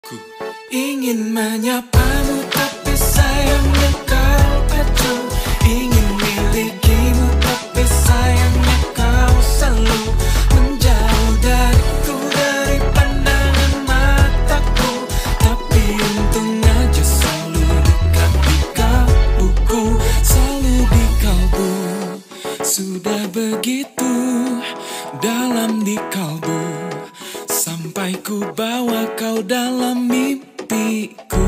Ku ingin menyapamu, tapi sayangnya kau acuh. Ingin milikimu, tapi sayangnya kau selalu menjauh dariku, dari pandangan mataku. Tapi untung aja selalu dekat di kalbuku, selalu di kalbu. Sudah begitu dalam di kalbu, sampai ku bawa kau dalam mimpiku.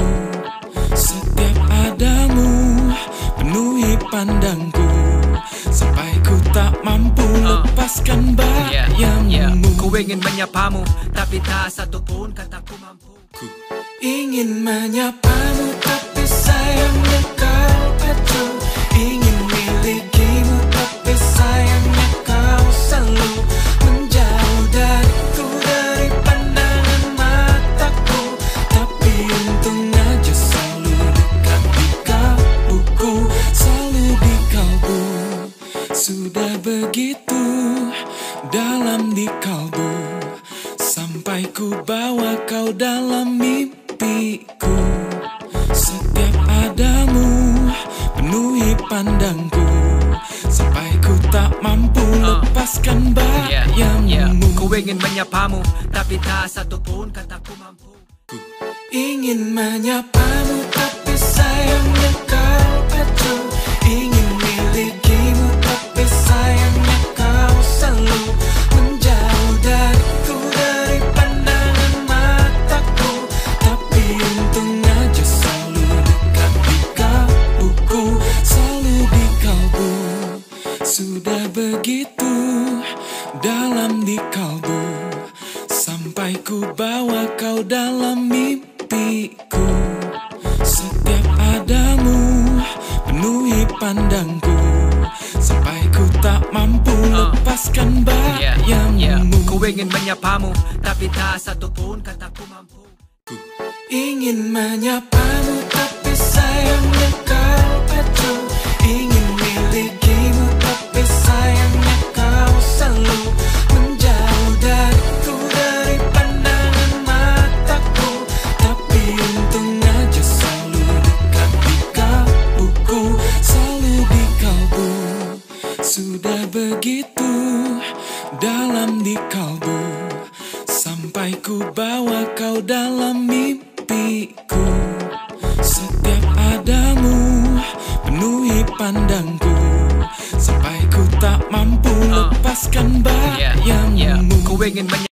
Setiap adamu penuhi pandangku, sampai ku tak mampu lepaskan bayangmu. Ku ingin menyapamu, tapi tak satu pun kataku mampu. Ku ingin menyapamu, tapi sayangnya kau acuh. Ingin milikimu, tapi sayangnya kau selalu menjauh dariku, dari pandangan mataku. Tapi untung aja selalu dekat di kalbuku, selalu di kalbu. Sudah begitu dalam di kalbu, sampai ku bawa kau dalam mimpiku. Setiap adamu penuhi pandangku, sampai ku tak mampu lepaskan bayangmu. Ku ingin menyapamu, tapi tak satu pun kataku mampu. Ku ingin menyapamu, tapi sayangnya kau acuh. Ingin milikimu, tapi sayangnya kau selalu menjauh dariku, dari pandangan mataku. Tapi untung aja selalu dekat di kalbuku, selalu di kalbu. Sudah begitu dalam di kalbu, sampai ku bawa kau dalam mimpiku. Setiap adamu penuhi pandangku, sampai ku tak mampu lepaskan bayangmu. Ku ingin menyapamu, tapi tak satu pun kataku mampu. Ku ingin menyapamu, tapi sayangnya kau acuh. Ingin milikimu, tapi sayangnya kau selalu menjauh dariku, dari pandangan mataku. Tapi untung aja selalu dekat di kalbuku, selalu di kalbu. Sudah begitu dalam di kalbu, sampai ku bawa kau dalam mimpiku. Setiap adamu penuhi pandangku, sampai ku tak mampu lepaskan bayangmu. Ku ingin